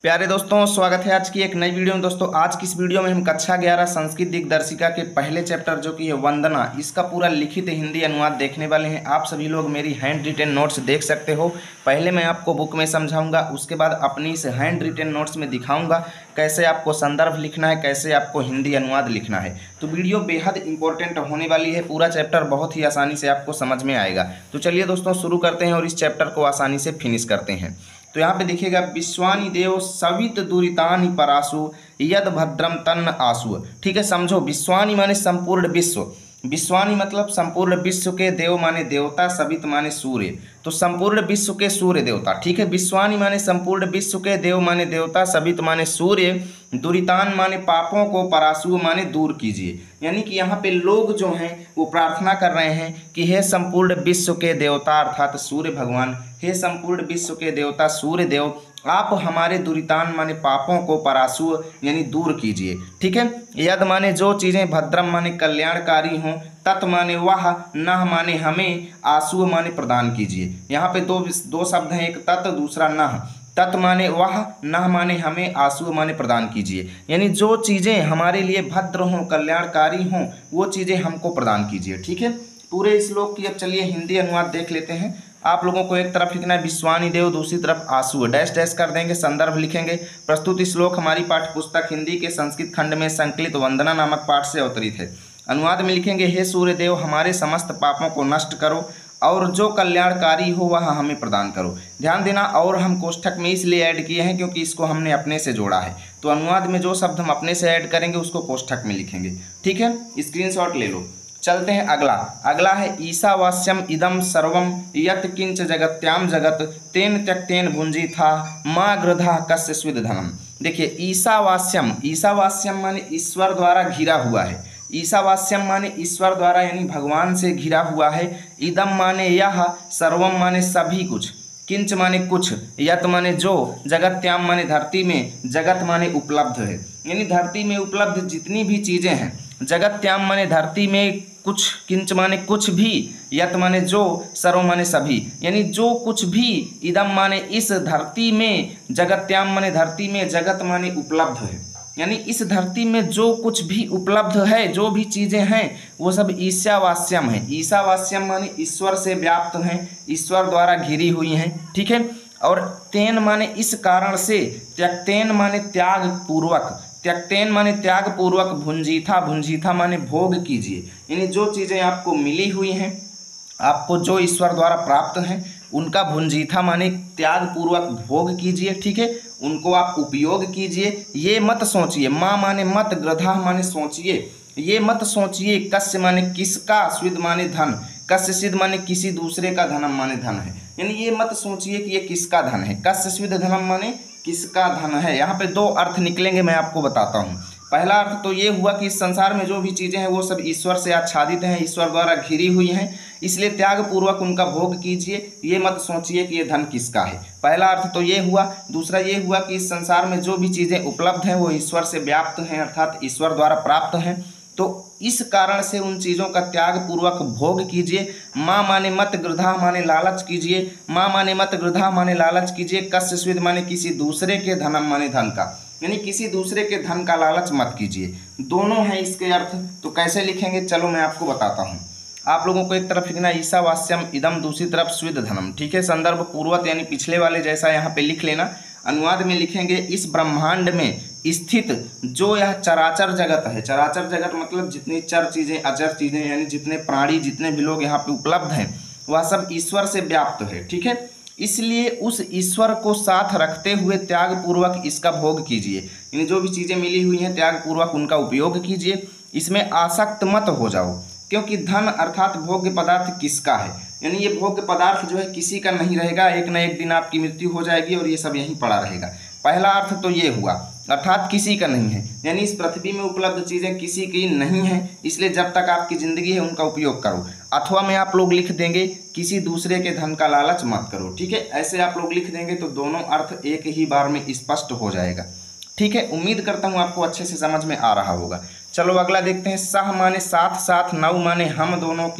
प्यारे दोस्तों, स्वागत है आज की एक नई वीडियो में। दोस्तों आज की इस वीडियो में हम कक्षा 11 संस्कृत दिग्दर्शिका के पहले चैप्टर जो कि है वंदना, इसका पूरा लिखित हिंदी अनुवाद देखने वाले हैं। आप सभी लोग मेरी हैंड रिटेन नोट्स देख सकते हो। पहले मैं आपको बुक में समझाऊंगा, उसके बाद अपनी इस हैंड रिटेन नोट्स में दिखाऊंगा कैसे आपको संदर्भ लिखना है, कैसे आपको हिंदी अनुवाद लिखना है। तो वीडियो बेहद इंपॉर्टेंट होने वाली है। पूरा चैप्टर बहुत ही आसानी से आपको समझ में आएगा। तो चलिए दोस्तों शुरू करते हैं और इस चैप्टर को आसानी से फिनिश करते हैं। तो यहाँ पे देखिएगा, विश्वानि देव सवित दुरितानि परासु यद भद्रम तन्न आसु। ठीक है, समझो। विश्वानि माने संपूर्ण विश्व, विश्वानि मतलब संपूर्ण विश्व के, देव माने देवता, सवित माने सूर्य, तो संपूर्ण विश्व के सूर्य देवता। ठीक है, विश्वानि माने संपूर्ण विश्व के, देव माने देवता, सवित माने सूर्य, दुरितान माने पापों को, परासु माने दूर कीजिए। यानी कि यहाँ पे लोग जो हैं वो प्रार्थना कर रहे हैं कि हे संपूर्ण विश्व के देवता अर्थात सूर्य भगवान, हे संपूर्ण विश्व के देवता सूर्य देव, आप हमारे दुरितान माने पापों को, परासु यानी दूर कीजिए। ठीक है, यद माने जो चीज़ें, भद्रम माने कल्याणकारी हों, तत् माने वह, नह माने हमें, आसु माने प्रदान कीजिए। यहाँ पे दो शब्द हैं, एक तत् दूसरा नह। तत् माने वह, नह माने हमें, आसु माने प्रदान कीजिए। यानी जो चीज़ें हमारे लिए भद्र हों, कल्याणकारी हों, वो चीज़ें हमको प्रदान कीजिए। ठीक है, पूरे श्लोक की अब चलिए हिंदी अनुवाद देख लेते हैं। आप लोगों को एक तरफ लिखना है विश्वानि देव, दूसरी तरफ आसु, डैश डैश कर देंगे, संदर्भ लिखेंगे। प्रस्तुत श्लोक हमारी पाठ्य पुस्तक हिंदी के संस्कृत खंड में संकलित वंदना नामक पाठ से अवतरित है। अनुवाद में लिखेंगे, हे सूर्य देव, हमारे समस्त पापों को नष्ट करो और जो कल्याणकारी हो वह हमें प्रदान करो। ध्यान देना, और हम कोष्ठक में इसलिए ऐड किए हैं क्योंकि इसको हमने अपने से जोड़ा है। तो अनुवाद में जो शब्द हम अपने से ऐड करेंगे उसको कोष्ठक में लिखेंगे। ठीक है, स्क्रीनशॉट ले लो। चलते हैं अगला है ईशावास्यम इदम सर्वम यत किंच जगत्याम जगत तेन त्यक्तेन भुंजी था माँ गृधा कस्य स्विद धनम। देखिए, ईशावास्यम माने ईश्वर द्वारा घिरा हुआ है। ईशावास्यम माने ईश्वर द्वारा यानी भगवान से घिरा हुआ है। इदम माने यह, सर्वम माने सभी कुछ, किंच माने कुछ, यत माने जो, जगत्याम माने धरती में, जगत माने उपलब्ध है। यानी धरती में उपलब्ध जितनी भी चीज़ें हैं, जगत्याम माने धरती में कुछ, किंच माने कुछ भी, यत माने जो, सर्व माने सभी। यानी जो कुछ भी, इदम माने इस धरती में, जगत्याम माने धरती में, जगत माने उपलब्ध है। यानी इस धरती में जो कुछ भी उपलब्ध है, जो भी चीज़ें हैं वो सब ईशावास्यम है। ईशावास्यम माने ईश्वर से व्याप्त हैं, ईश्वर द्वारा घिरी हुई हैं। ठीक है, और तेन माने इस कारण से, त्यक्तेन माने त्याग पूर्वक, त्यक्तेन माने त्याग पूर्वक, भुंजीथा माने भोग कीजिए। यानी जो चीज़ें आपको मिली हुई हैं, आपको जो ईश्वर द्वारा प्राप्त हैं, उनका भुंजीथा माने त्याग पूर्वक भोग कीजिए। ठीक है, उनको आप उपयोग कीजिए। ये मत सोचिए, माँ माने मत, ग्रधा माने सोचिए, ये मत सोचिए, कस्य माने किसका, स्विद माने धन, कस्य सिद्ध माने किसी दूसरे का, धनम माने धन है। यानी ये मत सोचिए कि ये किसका धन है, कस्य स्विद धनम माने किसका धन है। यहाँ पे दो अर्थ निकलेंगे, मैं आपको बताता हूँ। पहला अर्थ तो ये हुआ कि इस संसार में जो भी चीज़ें हैं वो सब ईश्वर से आच्छादित हैं, ईश्वर द्वारा घिरी हुई हैं, इसलिए त्याग पूर्वक उनका भोग कीजिए। ये मत सोचिए कि ये धन किसका है। पहला अर्थ तो ये हुआ। दूसरा ये हुआ कि इस संसार में जो भी चीज़ें उपलब्ध हैं वो ईश्वर से व्याप्त हैं, अर्थात ईश्वर द्वारा प्राप्त हैं। तो इस कारण से उन चीज़ों का त्याग पूर्वक भोग कीजिए। माँ माने मत, गृधा माने लालच कीजिए, माँ माने मत, गृधा माने लालच कीजिए, कस्य स्विद माने किसी दूसरे के, धनम माने धन का, यानी किसी दूसरे के धन का लालच मत कीजिए। दोनों हैं इसके अर्थ। तो कैसे लिखेंगे, चलो मैं आपको बताता हूँ। आप लोगों को एक तरफ लिखना ईशावास्यम इदम, दूसरी तरफ स्विद धनम। ठीक है, संदर्भ पूर्वत यानी पिछले वाले जैसा यहाँ पे लिख लेना। अनुवाद में लिखेंगे, इस ब्रह्मांड में स्थित जो यह चराचर जगत है, चराचर जगत मतलब जितनी चर चीज़ें, अचर चीज़ें, यानी जितने प्राणी, जितने भी लोग यहाँ पे उपलब्ध हैं, वह सब ईश्वर से व्याप्त है। ठीक है, इसलिए उस ईश्वर को साथ रखते हुए त्याग पूर्वक इसका भोग कीजिए। यानी जो भी चीज़ें मिली हुई हैं त्याग पूर्वक उनका उपयोग कीजिए। इसमें आसक्त मत हो जाओ, क्योंकि धन अर्थात भोग्य पदार्थ किसका है, यानी ये भोग्य पदार्थ जो है किसी का नहीं रहेगा। एक न एक दिन आपकी मृत्यु हो जाएगी और ये सब यहीं पड़ा रहेगा। पहला अर्थ तो ये हुआ, अर्थात किसी का नहीं है, यानी इस पृथ्वी में उपलब्ध चीज़ें किसी की नहीं हैं, इसलिए जब तक आपकी ज़िंदगी है उनका उपयोग करो। अथवा में आप लोग लिख देंगे, किसी दूसरे के धन का लालच मत करो। ठीक है, ऐसे आप लोग लिख देंगे तो दोनों अर्थ एक ही बार में स्पष्ट हो जाएगा। ठीक है, उम्मीद करता हूँ आपको अच्छे से समझ में आ रहा होगा। चलो अगला देखते हैं। सह माने साथ साथ, नौ माने हम दोनों की,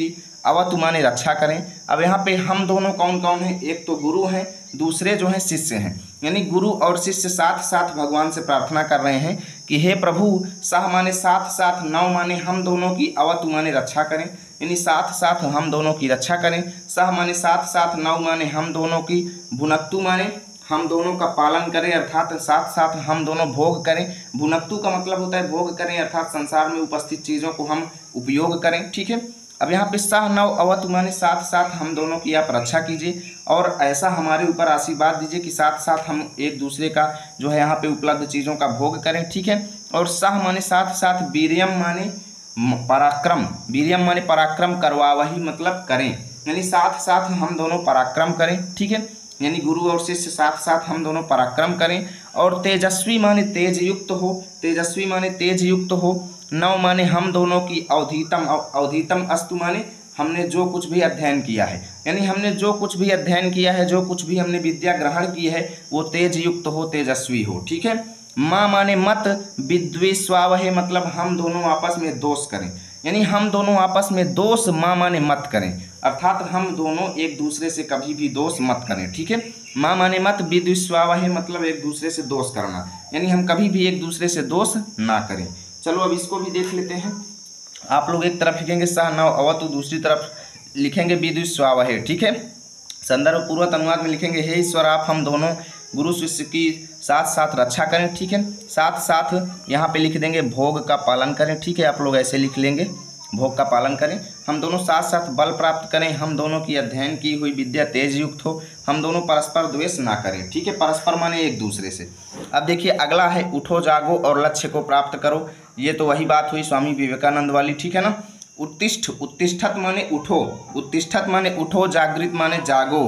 अवतु माने रक्षा करें। अब यहाँ पे हम दोनों कौन कौन हैं, एक तो गुरु हैं, दूसरे जो हैं शिष्य हैं, यानी गुरु और शिष्य साथ साथ भगवान से प्रार्थना कर रहे हैं कि हे प्रभु, सह माने साथ साथ, नव माने हम दोनों की, अवतु माने रक्षा करें, यानी साथ साथ हम दोनों की रक्षा करें। सह माने साथ साथ, नव माने हम दोनों की, भुनक्तु माने हम दोनों का पालन करें, अर्थात साथ साथ हम दोनों भोग करें। भुनक्तु का मतलब होता है भोग करें, अर्थात संसार में उपस्थित चीज़ों को हम उपयोग करें। ठीक है। अब यहाँ पे सह नव अवतु माने साथ साथ हम दोनों की आप रक्षा कीजिए और ऐसा हमारे ऊपर आशीर्वाद दीजिए कि साथ साथ हम एक दूसरे का जो है यहाँ पे उपलब्ध चीज़ों का भोग करें। ठीक है। और सह माने साथ साथ, वीर्यम माने पराक्रम, वीर्यम माने पराक्रम, करवावही मतलब करें, यानी साथ साथ हम दोनों पराक्रम करें। ठीक है। यानी गुरु और शिष्य साथ साथ हम दोनों पराक्रम करें। और तेजस्वी माने तेज युक्त हो, तेजस्वी माने तेज युक्त हो। नव माने हम दोनों की, अवधीतम, अवधीतम अस्तु माने हमने जो कुछ भी अध्ययन किया है, यानी हमने जो कुछ भी अध्ययन किया है, जो कुछ भी हमने विद्या ग्रहण की है, वो तेज युक्त हो, तेजस्वी हो। ठीक है। माँ माने मत, विद्वेष्वावहे मतलब हम दोनों आपस में दोष करें, यानी हम दोनों आपस में दोष, माँ माने मत करें, अर्थात हम दोनों एक दूसरे से कभी भी दोष मत करें। ठीक है। माँ माने मत, विद्वेष्वावहे मतलब एक दूसरे से दोष करना, यानी हम कभी भी एक दूसरे से दोष ना करें। चलो अब इसको भी देख लेते हैं। आप लोग एक तरफ लिखेंगे सह नव अवतु, दूसरी तरफ लिखेंगे विद्वेष्वावहे। ठीक है। संदर्भ पूर्वक अनुवाद में लिखेंगे हे ईश्वर, आप हम दोनों गुरु शिष्य की साथ साथ रक्षा करें। ठीक है। साथ साथ यहाँ पे लिख देंगे भोग का पालन करें। ठीक है। आप लोग ऐसे लिख लेंगे, भोग का पालन करें। हम दोनों साथ साथ बल प्राप्त करें, हम दोनों की अध्ययन की हुई विद्या तेज युक्त हो, हम दोनों परस्पर द्वेष ना करें। ठीक है। परस्पर माने एक दूसरे से। अब देखिए अगला है उठो जागो और लक्ष्य को प्राप्त करो। ये तो वही बात हुई स्वामी विवेकानंद वाली। ठीक है ना। उत्तिष्ठ, उत्तिष्ठत माने उठो, उत्तिष्ठत माने उठो, जागृत माने जागो,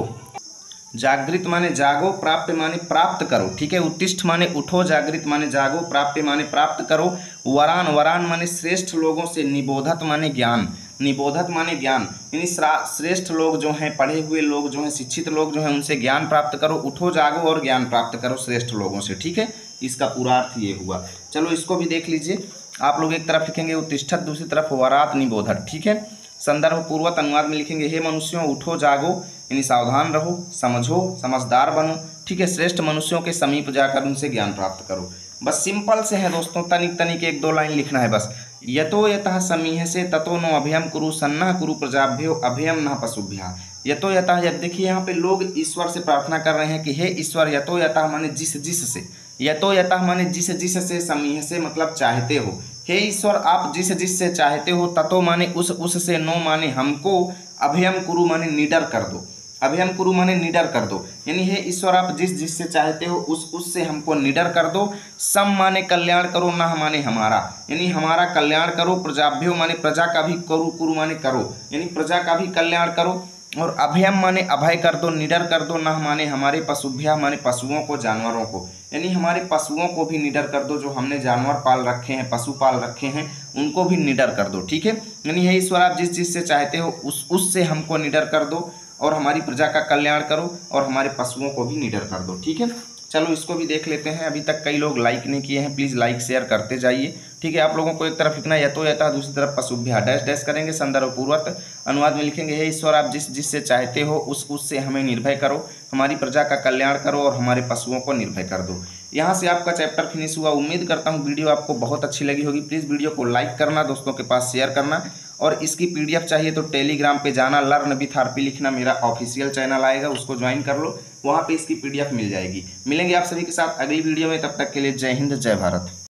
जागृत माने जागो, प्राप्त माने प्राप्त करो। ठीक है। उत्तिष्ठ माने उठो, जागृत माने जागो, प्राप्त माने प्राप्त करो। वरान, वरान माने श्रेष्ठ लोगों से, निबोधत माने ज्ञान, निबोधत माने ज्ञान, यानी श्रेष्ठ लोग जो हैं, पढ़े हुए लोग जो हैं, शिक्षित लोग जो हैं, उनसे ज्ञान प्राप्त करो। उठो जागो और ज्ञान प्राप्त करो श्रेष्ठ लोगों से। ठीक है। इसका पूरा अर्थ ये हुआ। चलो इसको भी देख लीजिए। आप लोग एक तरफ लिखेंगे उत्तिष्ठत, दूसरी तरफ वरात निबोधत। ठीक है। संदर्भ पूर्वक अनुवाद में लिखेंगे हे मनुष्यों, उठो जागो, यानी सावधान रहो, समझो, समझदार बनो। ठीक है। श्रेष्ठ मनुष्यों के समीप जाकर उनसे ज्ञान प्राप्त करो। बस सिंपल से है दोस्तों, तनिक तनिक एक दो लाइन लिखना है बस। यतो यतः समीह से ततो नो अभयम कुरु, सन्नः कुरु प्रजाभ्यो अभयम न पशुभ्यः। यतो यतः, जब देखिए यहाँ पे लोग ईश्वर से प्रार्थना कर रहे हैं कि हे ईश्वर, यतो यतः माने जिस जिस से, यतो यतः माने जिस जिस से, समीह से मतलब चाहते हो, हे ईश्वर आप जिस जिस से चाहते हो, ततो माने उस से, नो माने हमको, अभयम कुरु माने निडर कर दो, अभयम कुरु माने निडर कर दो, यानी हे ईश्वर आप जिस जिससे चाहते हो उससे हमको निडर कर दो। सम माने कल्याण करो, न माने हमारा, यानी हमारा कल्याण करो। प्रजाभ्यो माने प्रजा का भी, करो कुरु माने करो, यानी प्रजा का भी कल्याण करो। और अभयम माने अभय कर दो, निडर कर दो। न माने हमारे, पशुभ्या माने पशुओं को, जानवरों को, यानी हमारे पशुओं को भी निडर कर दो, जो हमने जानवर पाल रखे हैं, पशु पाल रखे हैं, उनको भी निडर कर दो। ठीक है। यानी हे ईश्वर आप जिस जिस से चाहते हो उससे हमको निडर कर दो और हमारी प्रजा का कल्याण करो और हमारे पशुओं को भी निडर कर दो। ठीक है। चलो इसको भी देख लेते हैं। अभी तक कई लोग लाइक नहीं किए हैं, प्लीज़ लाइक शेयर करते जाइए। ठीक है। आप लोगों को एक तरफ लिखना यतो यतः, दूसरी तरफ पशुभ्यः, डैश डैश करेंगे। संदर्भ पूर्वक अनुवाद में लिखेंगे हे ईश्वर आप जिस जिससे चाहते हो उससे हमें निर्भय करो, हमारी प्रजा का कल्याण करो और हमारे पशुओं को निर्भय कर दो। यहाँ से आपका चैप्टर फिनिश हुआ। उम्मीद करता हूँ वीडियो आपको बहुत अच्छी लगी होगी। प्लीज़ वीडियो को लाइक करना, दोस्तों के पास शेयर करना और इसकी पीडीएफ चाहिए तो टेलीग्राम पे जाना, लर्न विथ आरपी लिखना, मेरा ऑफिशियल चैनल आएगा, उसको ज्वाइन कर लो, वहाँ पे इसकी पीडीएफ मिल जाएगी। मिलेंगे आप सभी के साथ अगली वीडियो में, तब तक के लिए जय हिंद, जय भारत।